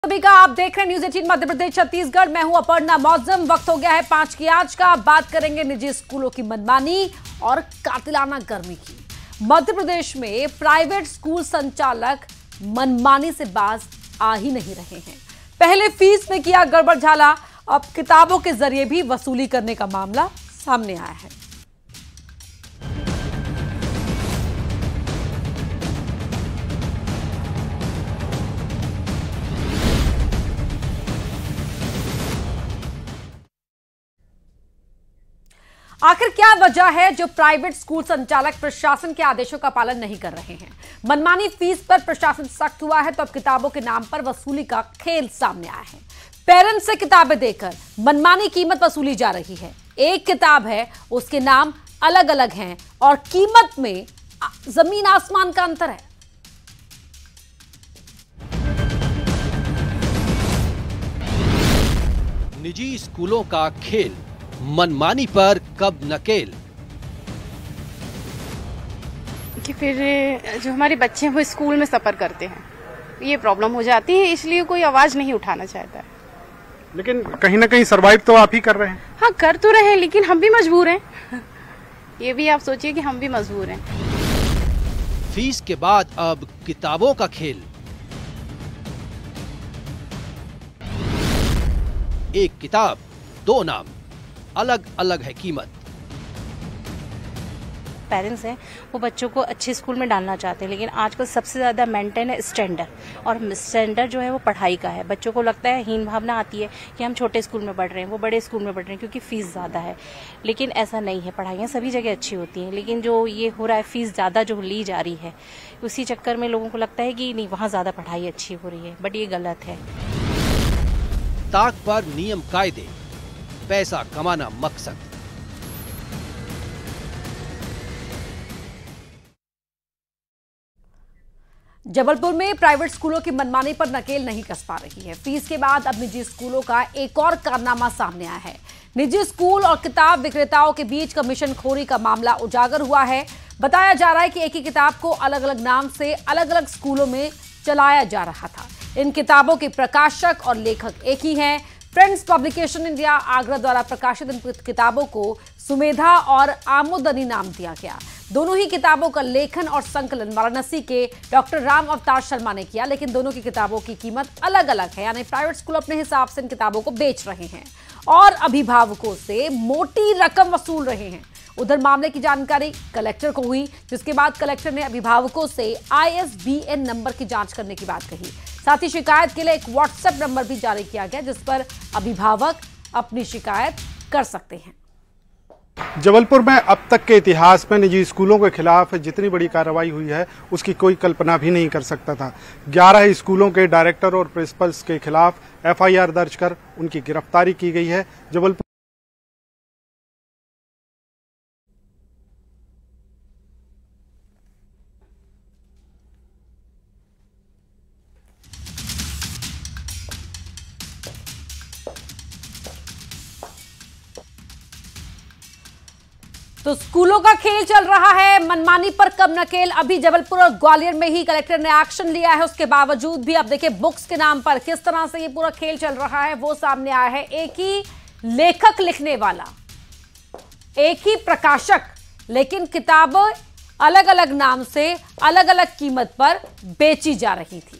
सभी का आप देख रहे हैं न्यूज़ 18 मध्य प्रदेश छत्तीसगढ़। मैं हूं अपर्णा मौजम। वक्त हो गया है 5 की आज का। बात करेंगे निजी स्कूलों की मनमानी और कातिलाना गर्मी की। मध्य प्रदेश में प्राइवेट स्कूल संचालक मनमानी से बाज आ ही नहीं रहे हैं। पहले फीस में किया गड़बड़ झाला, अब किताबों के जरिए भी वसूली करने का मामला सामने आया है। आखिर क्या वजह है जो प्राइवेट स्कूल संचालक प्रशासन के आदेशों का पालन नहीं कर रहे हैं? मनमानी फीस पर प्रशासन सख्त हुआ है तो अब किताबों के नाम पर वसूली का खेल सामने आया है। पेरेंट्स से किताबें देकर मनमानी कीमत वसूली जा रही है। एक किताब है, उसके नाम अलग अलग हैं और कीमत में जमीन आसमान का अंतर है। निजी स्कूलों का खेल, मनमानी पर कब नकेल। कि फिर जो हमारे बच्चे हैं वो स्कूल में सफर करते हैं, ये प्रॉब्लम हो जाती है, इसलिए कोई आवाज नहीं उठाना चाहता है। लेकिन कहीं ना कहीं सरवाइव तो आप ही कर रहे हैं। हाँ, कर तो रहे हैं, लेकिन हम भी मजबूर हैं। ये भी आप सोचिए कि हम भी मजबूर हैं। फीस के बाद अब किताबों का खेल। एक किताब, दो नाम, अलग अलग है कीमत। पेरेंट्स हैं वो बच्चों को अच्छे स्कूल में डालना चाहते हैं, लेकिन आजकल सबसे ज्यादा मेंटेन है स्टैंडर्ड, और स्टैंडर्ड जो है वो पढ़ाई का है। बच्चों को लगता है, हीन भावना आती है कि हम छोटे स्कूल में पढ़ रहे हैं, वो बड़े स्कूल में पढ़ रहे हैं क्योंकि फीस ज्यादा है। लेकिन ऐसा नहीं है, पढ़ाइयाँ सभी जगह अच्छी होती हैं, लेकिन जो ये हो रहा है फीस ज्यादा जो ली जा रही है, उसी चक्कर में लोगों को लगता है कि नहीं, वहाँ ज्यादा पढ़ाई अच्छी हो रही है, बट ये गलत है। ताक पर नियम कायदे, पैसा कमाना मकसद। जबलपुर में प्राइवेट स्कूलों की मनमानी पर नकेल नहीं कस पा रही है। फीस के बाद अब निजी स्कूलों का एक और कारनामा सामने आया है। निजी स्कूल और किताब विक्रेताओं के बीच कमीशनखोरी का मामला उजागर हुआ है। बताया जा रहा है कि एक ही किताब को अलग अलग नाम से अलग अलग स्कूलों में चलाया जा रहा था। इन किताबों के प्रकाशक और लेखक एक ही हैं। फ्रेंड्स पब्लिकेशन इंडिया आगरा द्वारा प्रकाशित इन किताबों को सुमेधा और आमोदनी नाम दिया गया। दोनों ही किताबों का लेखन और संकलन वाराणसी के डॉक्टर राम अवतार शर्मा ने किया, लेकिन दोनों की किताबों की कीमत अलग अलग है। यानी प्राइवेट स्कूल अपने हिसाब से इन किताबों को बेच रहे हैं और अभिभावकों से मोटी रकम वसूल रहे हैं। उधर मामले की जानकारी कलेक्टर को हुई, जिसके बाद कलेक्टर ने अभिभावकों से ISBN नंबर की जांच करने की बात कही। साथ ही शिकायत के लिए एक व्हाट्सएप नंबर भी जारी किया गया, जिस पर अभिभावक अपनी शिकायत कर सकते हैं। जबलपुर में अब तक के इतिहास में निजी स्कूलों के खिलाफ जितनी बड़ी कार्रवाई हुई है उसकी कोई कल्पना भी नहीं कर सकता था। 11 स्कूलों के डायरेक्टर और प्रिंसिपल्स के खिलाफ FIR दर्ज कर उनकी गिरफ्तारी की गई है। जबलपुर तो स्कूलों का खेल चल रहा है, मनमानी पर कब नकेल। अभी जबलपुर और ग्वालियर में ही कलेक्टर ने एक्शन लिया है, उसके बावजूद भी अब देखिए बुक्स के नाम पर किस तरह से ये पूरा खेल चल रहा है वो सामने आया है। एक ही लेखक लिखने वाला, एक ही प्रकाशक, लेकिन किताबें अलग अलग नाम से अलग अलग कीमत पर बेची जा रही थी।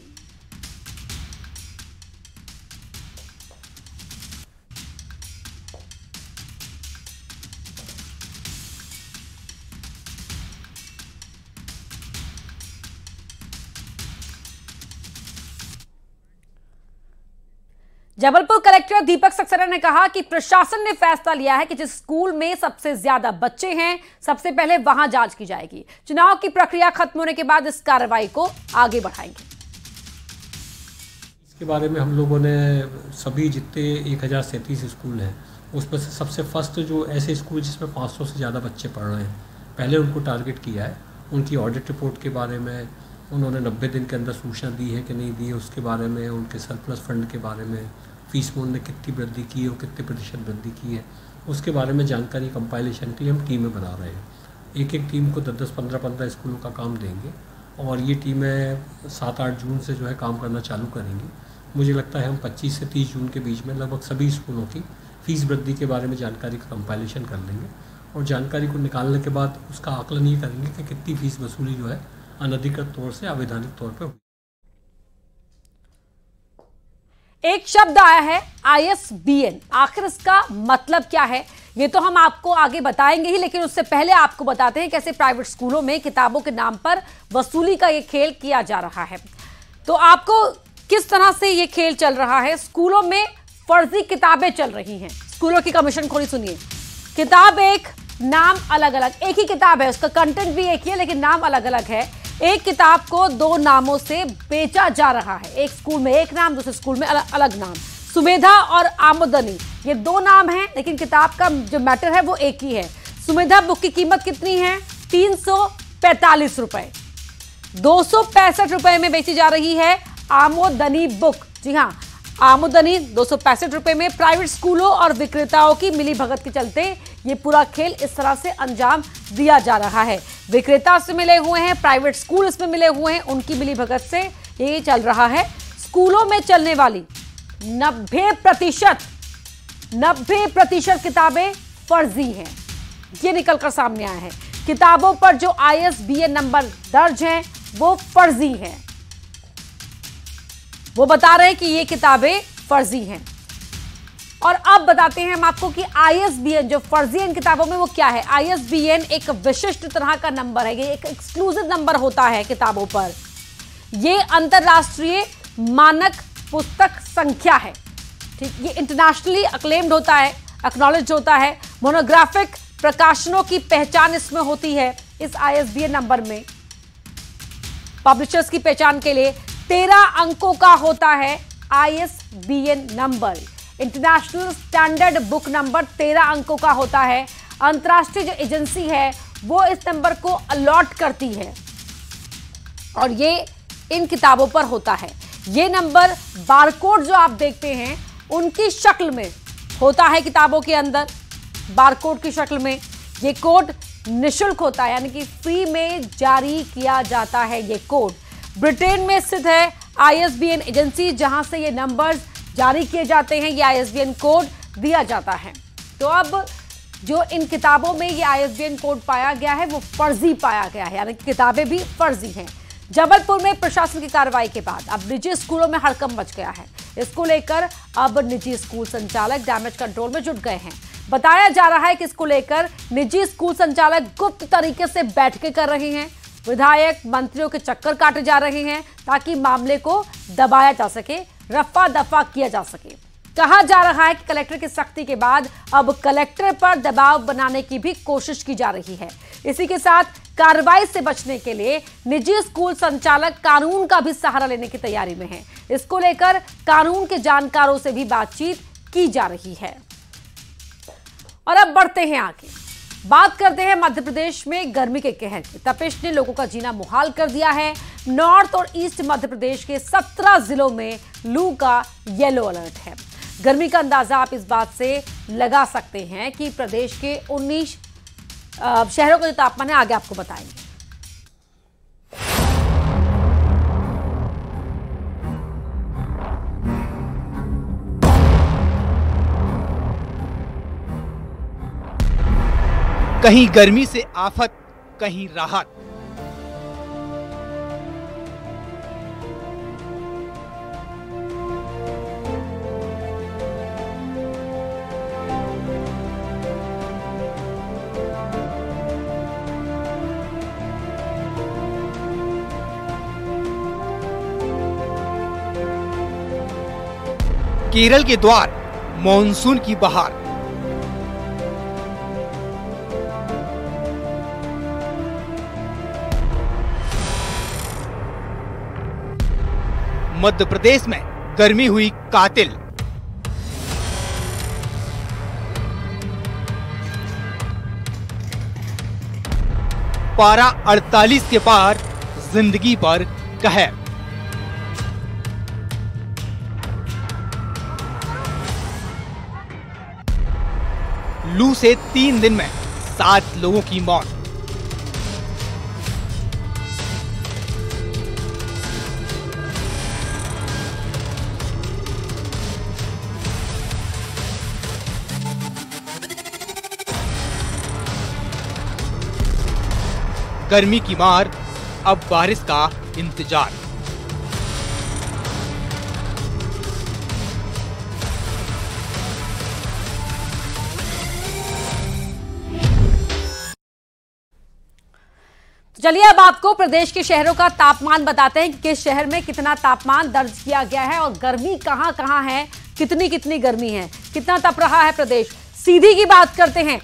जबलपुर कलेक्टर दीपक सक्सेना ने कहा कि प्रशासन ने फैसला लिया है कि जिस स्कूल में सबसे ज्यादा बच्चे हैं, सबसे पहले वहां जांच की जाएगी। चुनाव की प्रक्रिया खत्म होने के बाद इस कार्रवाई को आगे बढ़ाएंगे। इसके बारे में हम लोगों ने सभी जितने 1037 स्कूल हैं उसमें से सबसे फर्स्ट जो ऐसे स्कूल जिसमें 500 से ज़्यादा बच्चे पढ़ रहे हैं, पहले उनको टारगेट किया है। उनकी ऑडिट रिपोर्ट के बारे में उन्होंने 90 दिन के अंदर सूचना दी है कि नहीं दी है, उसके बारे में, उनके सरप्लस फंड के बारे में, फीस में उन्होंने कितनी वृद्धि की है और कितने प्रतिशत वृद्धि की है, उसके बारे में जानकारी कंपाइलेशन के लिए हम टीमें बना रहे हैं। एक एक टीम को 10-10, 15-15 स्कूलों का काम देंगे और ये टीमें 7-8 जून से जो है काम करना चालू करेंगी मुझे लगता है हम 25 से 30 जून के बीच में लगभग सभी स्कूलों की फीस वृद्धि के बारे में जानकारी का कंपाइलेशन कर लेंगे और जानकारी को निकालने के बाद उसका आकलन ये करेंगे कि कितनी फीस वसूली जो है अनधिकृत तौर से अवैधानिक तौर पर हुई। एक शब्द आया है ISBN, आखिर इसका मतलब क्या है ये तो हम आपको आगे बताएंगे ही, लेकिन उससे पहले आपको बताते हैं कैसे प्राइवेट स्कूलों में किताबों के नाम पर वसूली का ये खेल किया जा रहा है। तो आपको किस तरह से ये खेल चल रहा है, स्कूलों में फर्जी किताबें चल रही हैं। स्कूलों की कमीशन खोरी सुनिए, किताब एक, नाम अलग अलग, एक ही किताब है, उसका कंटेंट भी एक ही है लेकिन नाम अलग अलग है। एक किताब को दो नामों से बेचा जा रहा है, एक स्कूल में एक नाम, दूसरे स्कूल में अलग नाम। सुमेधा और आमदनी, ये दो नाम हैं लेकिन किताब का जो मैटर है वो एक ही है। सुमेधा बुक की कीमत कितनी है? 345 रुपए। 265 रुपए में बेची जा रही है आमोदनी बुक। जी हाँ, आमदनी 265 रुपए में। प्राइवेट स्कूलों और विक्रेताओं की मिलीभगत के चलते ये पूरा खेल इस तरह से अंजाम दिया जा रहा है। विक्रेता से मिले हुए हैं, प्राइवेट स्कूल इसमें मिले हुए हैं, उनकी मिलीभगत से ये चल रहा है। स्कूलों में चलने वाली 90% किताबें फर्जी हैं, ये निकलकर सामने आया है। किताबों पर जो ISBN नंबर दर्ज हैं वो फर्जी हैं, वो बता रहे हैं कि ये किताबें फर्जी हैं। और अब बताते हैं हम आपको कि ISBN जो फर्जी इन किताबों में वो क्या है। ISBN एक विशिष्ट तरह का नंबर है, ये एक एक्सक्लूसिव नंबर होता है किताबों पर। ये अंतरराष्ट्रीय मानक पुस्तक संख्या है, ठीक, ये इंटरनेशनली अक्लेम्ड होता है, एक्नॉलेज होता है। मोनोग्राफिक प्रकाशनों की पहचान इसमें होती है इस ISBN नंबर में। पब्लिशर्स की पहचान के लिए 13 अंकों का होता है ISBN number. International standard book number 13 अंकों का होता है। अंतर्राष्ट्रीय जो एजेंसी है वो इस नंबर को अलॉट करती है और ये इन किताबों पर होता है। ये नंबर बारकोड जो आप देखते हैं उनकी शक्ल में होता है किताबों के अंदर, बारकोड की शक्ल में। ये कोड निशुल्क होता है, यानी कि फ्री में जारी किया जाता है। ये कोड ब्रिटेन में स्थित है ISBN एजेंसी, जहां से ये नंबर्स जारी किए जाते हैं, ये ISBN कोड दिया जाता है। तो अब जो इन किताबों में ये ISBN कोड पाया गया है वो फर्जी पाया गया है, यानी कि किताबें भी फर्जी हैं। जबलपुर में प्रशासन की कार्रवाई के बाद अब निजी स्कूलों में हड़कंप मच गया है। इसको लेकर अब निजी स्कूल संचालक डैमेज कंट्रोल में जुट गए हैं। बताया जा रहा है कि इसको लेकर निजी स्कूल संचालक गुप्त तरीके से बैठकें कर रहे हैं, विधायक मंत्रियों के चक्कर काटे जा रहे हैं ताकि मामले को दबाया जा सके, रफा दफा किया जा सके। कहा जा रहा है कि कलेक्टर की सख्ती के बाद अब कलेक्टर पर दबाव बनाने की भी कोशिश की जा रही है। इसी के साथ कार्रवाई से बचने के लिए निजी स्कूल संचालक कानून का भी सहारा लेने की तैयारी में है। इसको लेकर कानून के जानकारों से भी बातचीत की जा रही है। और अब बढ़ते हैं आगे, बात करते हैं मध्य प्रदेश में गर्मी के कहर की। तपिश ने लोगों का जीना मुहाल कर दिया है। नॉर्थ और ईस्ट मध्य प्रदेश के 17 जिलों में लू का येलो अलर्ट है। गर्मी का अंदाजा आप इस बात से लगा सकते हैं कि प्रदेश के 19 शहरों का जो तापमान है आगे आपको बताएंगे। कहीं गर्मी से आफत, कहीं राहत। केरल के द्वार मॉनसून की बहार। मध्य प्रदेश में गर्मी हुई कातिल। पारा 48 के पार, जिंदगी पर कहर। लू से 3 दिन में 7 लोगों की मौत। गर्मी की मार, अब बारिश का इंतजार। चलिए अब आपको प्रदेश के शहरों का तापमान बताते हैं कि किस शहर में कितना तापमान दर्ज किया गया है और गर्मी कहां कहां है, कितनी कितनी गर्मी है, कितना तप रहा है प्रदेश। सीधी की बात करते हैं,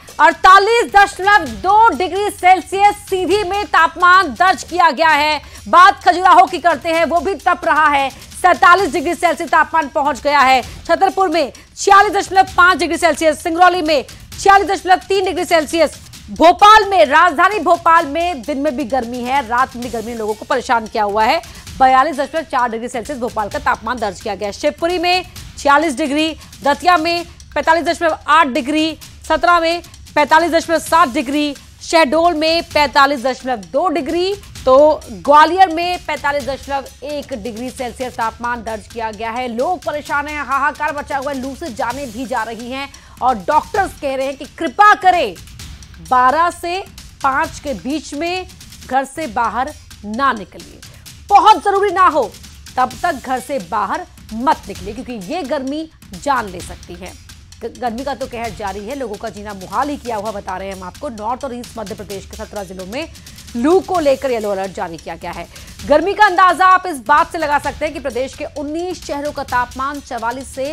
48.2 डिग्री सेल्सियस सीधी में तापमान दर्ज किया गया है। बात खजुराहो की करते हैं, वो भी तप रहा है, 47 डिग्री सेल्सियस तापमान पहुंच गया है। छतरपुर में 46.5 डिग्री सेल्सियस, सिंगरौली में 46.3 डिग्री सेल्सियस, भोपाल में, राजधानी भोपाल में दिन में भी गर्मी है, रात में भी गर्मी ने लोगों को परेशान किया हुआ है। 42.4 डिग्री सेल्सियस भोपाल का तापमान दर्ज किया गया। शिवपुरी में 46 डिग्री, दतिया में 45.8 डिग्री, सतना में 45.7 डिग्री, शहडोल में 45.2 डिग्री, तो ग्वालियर में 45.1 डिग्री सेल्सियस तापमान दर्ज किया गया है। लोग परेशान हैं, हाहाकार मचा हुआ है, लू से जाने भी जा रही हैं और डॉक्टर्स कह रहे हैं कि कृपा करें 12 से 5 के बीच में घर से बाहर ना निकलिए, बहुत जरूरी ना हो तब तक घर से बाहर मत निकलिए, क्योंकि ये गर्मी जान ले सकती है। गर्मी का तो कहर जारी है, लोगों का जीना मुहाल ही किया हुआ बता रहे हैं हम आपको। नॉर्थ और ईस्ट मध्य प्रदेश के 17 जिलों में लू को लेकर येलो अलर्ट जारी किया गया है। गर्मी का अंदाजा आप इस बात से लगा सकते हैं कि प्रदेश के 19 शहरों का तापमान 44 से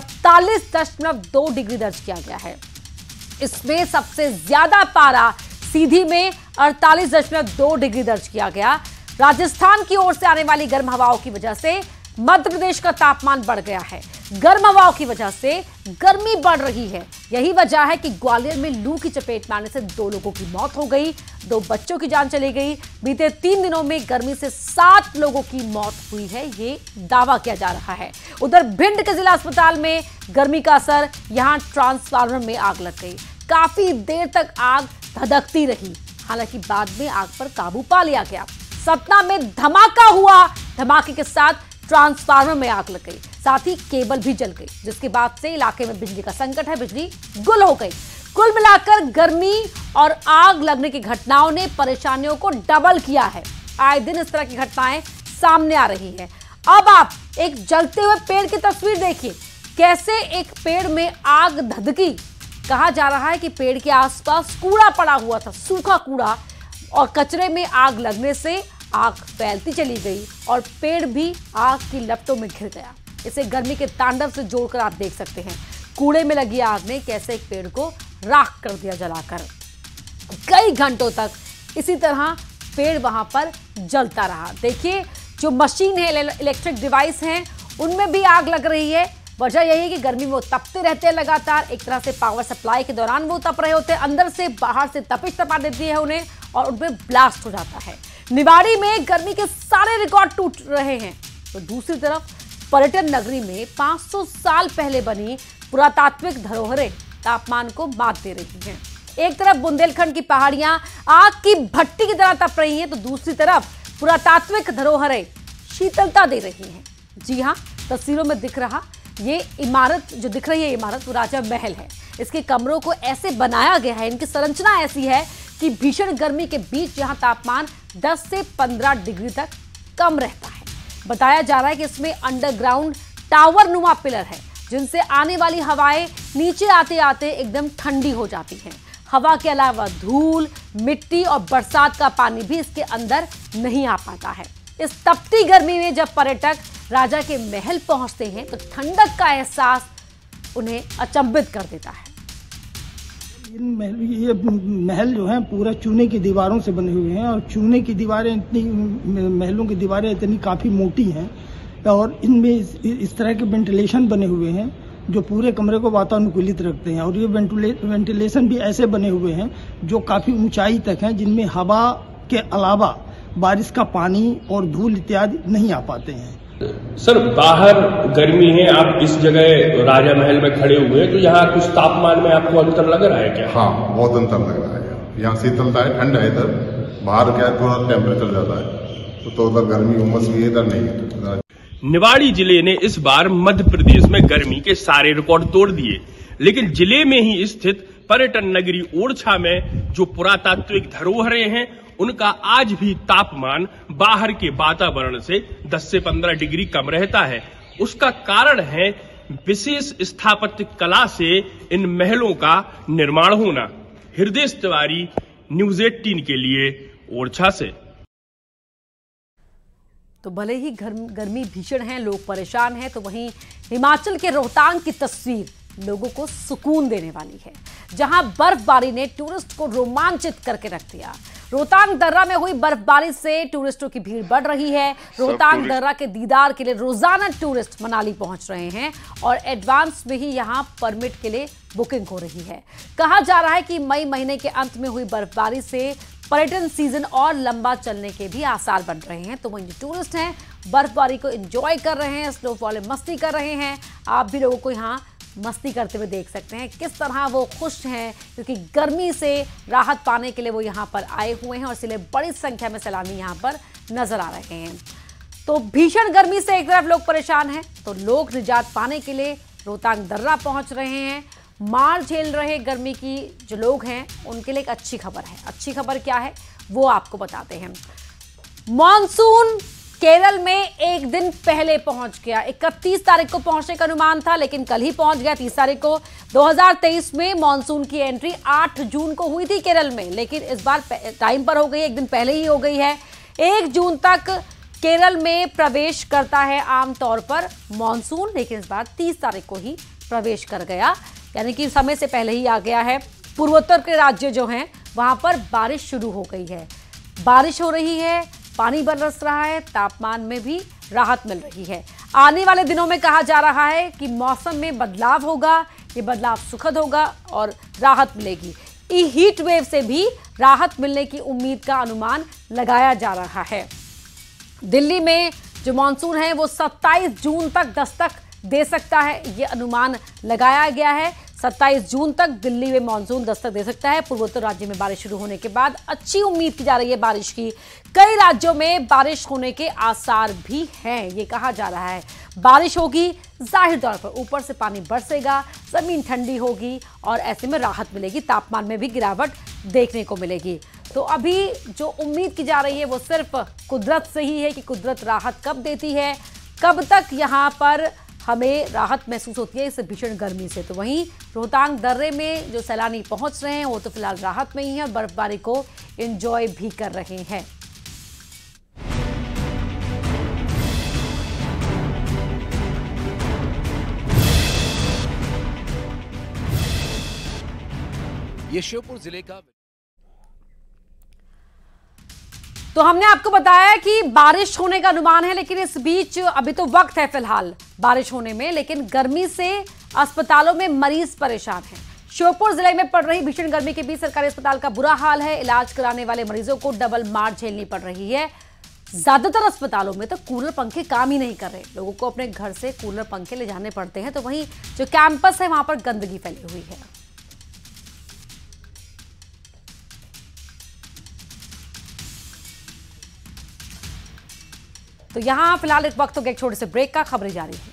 48.2 डिग्री दर्ज किया गया है। इसमें सबसे ज्यादा पारा सीधी में 48.2 डिग्री दर्ज किया गया। राजस्थान की ओर से आने वाली गर्म हवाओं की वजह से मध्य प्रदेश का तापमान बढ़ गया है। गर्म हवाओं की वजह से गर्मी बढ़ रही है। यही वजह है कि ग्वालियर में लू की चपेट में आने से 2 लोगों की मौत हो गई, 2 बच्चों की जान चली गई। बीते 3 दिनों में गर्मी से 7 लोगों की मौत हुई है, ये दावा किया जा रहा है। उधर भिंड के जिला अस्पताल में गर्मी का असर, यहां ट्रांसफार्मर में आग लग गई। काफी देर तक आग धधकती रही, हालांकि बाद में आग पर काबू पा लिया गया। सतना में धमाका हुआ, धमाके के साथ ट्रांसफार्मर में आग लग गई, साथ ही केबल भी जल गई, जिसके बाद से इलाके में बिजली का संकट है, बिजली गुल हो गई। कुल मिलाकर गर्मी और आग लगने की घटनाओं ने परेशानियों को डबल किया है। आए दिन इस तरह की घटनाएं सामने आ रही है। अब आप एक जलते हुए पेड़ की तस्वीर देखिए, कैसे एक पेड़ में आग धधकी। कहा जा रहा है कि पेड़ के आसपास कूड़ा पड़ा हुआ था, सूखा कूड़ा, और कचरे में आग लगने से आग फैलती चली गई और पेड़ भी आग की लपटों में घिर गया। इसे गर्मी के तांडव से जोड़कर आप देख सकते हैं, कूड़े में लगी आग ने कैसे एक पेड़ को राख कर दिया जलाकर। कई घंटों तक इसी तरह पेड़ वहां पर जलता रहा। देखिए, जो मशीन है, इलेक्ट्रिक डिवाइस हैं, उनमें भी आग लग रही है। वजह यही है कि गर्मी में वो तपते रहते हैं लगातार, एक तरह से पावर सप्लाई के दौरान वो तप रहे होते हैं, अंदर से बाहर से तपिश तपा देती है उन्हें और उनमें ब्लास्ट हो जाता है। निवाड़ी में गर्मी के सारे रिकॉर्ड टूट रहे हैं, तो दूसरी तरफ पर्यटन नगरी में 500 साल पहले बनी पुरातात्विक धरोहरें तापमान को मात दे रही हैं। एक तरफ बुंदेलखंड की पहाड़ियां आग की भट्टी की तरह तप रही हैं, तो दूसरी तरफ पुरातात्विक धरोहरें शीतलता दे रही हैं। जी हाँ, तस्वीरों में दिख रहा ये इमारत जो दिख रही है, इमारत वो राजा महल है। इसके कमरों को ऐसे बनाया गया है, इनकी संरचना ऐसी है कि भीषण गर्मी के बीच यहां तापमान 10 से 15 डिग्री तक कम रहता है। बताया जा रहा है कि इसमें अंडरग्राउंड टावर नुमा पिलर है, जिनसे आने वाली हवाएं नीचे आते आते एकदम ठंडी हो जाती हैं। हवा के अलावा धूल, मिट्टी और बरसात का पानी भी इसके अंदर नहीं आ पाता है। इस तपती गर्मी में जब पर्यटक राजा के महल पहुंचते हैं तो ठंडक का एहसास उन्हें अचंभित कर देता है। ये महल जो है पूरा चूने की दीवारों से बने हुए हैं और चूने की दीवारें इतनी, महलों की दीवारें इतनी काफी मोटी हैं और इनमें इस तरह के वेंटिलेशन बने हुए हैं जो पूरे कमरे को वातानुकूलित रखते हैं। और ये वेंटिलेशन भी ऐसे बने हुए हैं जो काफी ऊंचाई तक हैं, जिनमें हवा के अलावा बारिश का पानी और धूल इत्यादि नहीं आ पाते हैं। सर, बाहर गर्मी है, आप इस जगह राजा महल में खड़े हुए हैं, तो यहाँ कुछ तापमान में आपको अंतर लग रहा है क्या? हाँ, बहुत अंतर लग रहा है। यहाँ शीतलता है, ठंड है, इधर बाहर क्या थोड़ा टेम्परेचर ज्यादा है, तो उधर गर्मी उमस भी है, इधर नहीं है। निवाड़ी जिले ने इस बार मध्य प्रदेश में गर्मी के सारे रिकॉर्ड तोड़ दिए, लेकिन जिले में ही स्थित पर्यटन नगरी ओरछा में जो पुरातात्विक धरोहरें हैं उनका आज भी तापमान बाहर के वातावरण से 10 से 15 डिग्री कम रहता है। उसका कारण है विशेष स्थापत्य कला से इन महलों का निर्माण होना। हृदय तिवारी, न्यूज़ 18 के लिए ओरछा से। तो भले ही गर्मी भीषण है, लोग परेशान हैं, तो वहीं हिमाचल के रोहतांग की तस्वीर लोगों को सुकून देने वाली है, जहां बर्फबारी ने टूरिस्ट को रोमांचित करके रख दिया। रोहतांग दर्रा में हुई बर्फबारी से टूरिस्टों की भीड़ बढ़ रही है। रोहतांग दर्रा के दीदार के लिए रोजाना टूरिस्ट मनाली पहुंच रहे हैं और एडवांस में ही यहां परमिट के लिए बुकिंग हो रही है। कहा जा रहा है कि मई महीने के अंत में हुई बर्फबारी से पर्यटन सीजन और लंबा चलने के भी आसार बन रहे हैं। तो वहीं टूरिस्ट हैं बर्फबारी को एंजॉय कर रहे हैं, स्नोफॉल में मस्ती कर रहे हैं। आप भी लोगों को यहाँ मस्ती करते हुए देख सकते हैं किस तरह वो खुश हैं, क्योंकि गर्मी से राहत पाने के लिए वो यहाँ पर आए हुए हैं और इसलिए बड़ी संख्या में सैलानी यहाँ पर नजर आ रहे हैं। तो भीषण गर्मी से एक तरफ लोग परेशान हैं, तो लोग निजात पाने के लिए रोहतांग दर्रा पहुंच रहे हैं। मार झेल रहे गर्मी की जो लोग हैं उनके लिए एक अच्छी खबर है। अच्छी खबर क्या है वो आपको बताते हैं। मॉनसून केरल में एक दिन पहले पहुंच गया। 31 तारीख को पहुंचने का अनुमान था, लेकिन कल ही पहुंच गया 30 तारीख को। 2023 में मॉनसून की एंट्री 8 जून को हुई थी केरल में, लेकिन इस बार टाइम पर हो गई, एक दिन पहले ही हो गई है। 1 जून तक केरल में प्रवेश करता है आमतौर पर मॉनसून, लेकिन इस बार 30 तारीख को ही प्रवेश कर गया, यानी कि समय से पहले ही आ गया है। पूर्वोत्तर के राज्य जो हैं वहां पर बारिश शुरू हो गई है, बारिश हो रही है, पानी बरस रहा है, तापमान में भी राहत मिल रही है। आने वाले दिनों में कहा जा रहा है कि मौसम में बदलाव होगा, ये बदलाव सुखद होगा और राहत मिलेगी। हीट वेव से भी राहत मिलने की उम्मीद का अनुमान लगाया जा रहा है। दिल्ली में जो मानसून है वो 27 जून तक दस्तक दे सकता है, ये अनुमान लगाया गया है। 27 जून तक दिल्ली में मानसून दस्तक दे सकता है। पूर्वोत्तर राज्य में बारिश शुरू होने के बाद अच्छी उम्मीद की जा रही है बारिश की। कई राज्यों में बारिश होने के आसार भी हैं, ये कहा जा रहा है। बारिश होगी, जाहिर तौर पर ऊपर से पानी बरसेगा, जमीन ठंडी होगी और ऐसे में राहत मिलेगी, तापमान में भी गिरावट देखने को मिलेगी। तो अभी जो उम्मीद की जा रही है वो सिर्फ कुदरत से ही है कि कुदरत राहत कब देती है, कब तक यहाँ पर हमें राहत महसूस होती है इस भीषण गर्मी से। तो वहीं रोहतांग दर्रे में जो सैलानी पहुंच रहे हैं वो तो फिलहाल राहत में ही है और बर्फबारी को एंजॉय भी कर रहे हैं। ये श्योपुर जिले का। तो हमने आपको बताया कि बारिश होने का अनुमान है, लेकिन इस बीच अभी तो वक्त है फिलहाल बारिश होने में, लेकिन गर्मी से अस्पतालों में मरीज परेशान हैं। श्योपुर जिले में पड़ रही भीषण गर्मी के बीच सरकारी अस्पताल का बुरा हाल है। इलाज कराने वाले मरीजों को डबल मार झेलनी पड़ रही है। ज्यादातर अस्पतालों में तो कूलर पंखे काम ही नहीं कर रहे, लोगों को अपने घर से कूलर पंखे ले जाने पड़ते हैं। तो वहीं जो कैंपस है वहां पर गंदगी फैली हुई है। तो यहां फिलहाल एक वक्त हो गया एक छोटे से ब्रेक का, खबरें जारी है।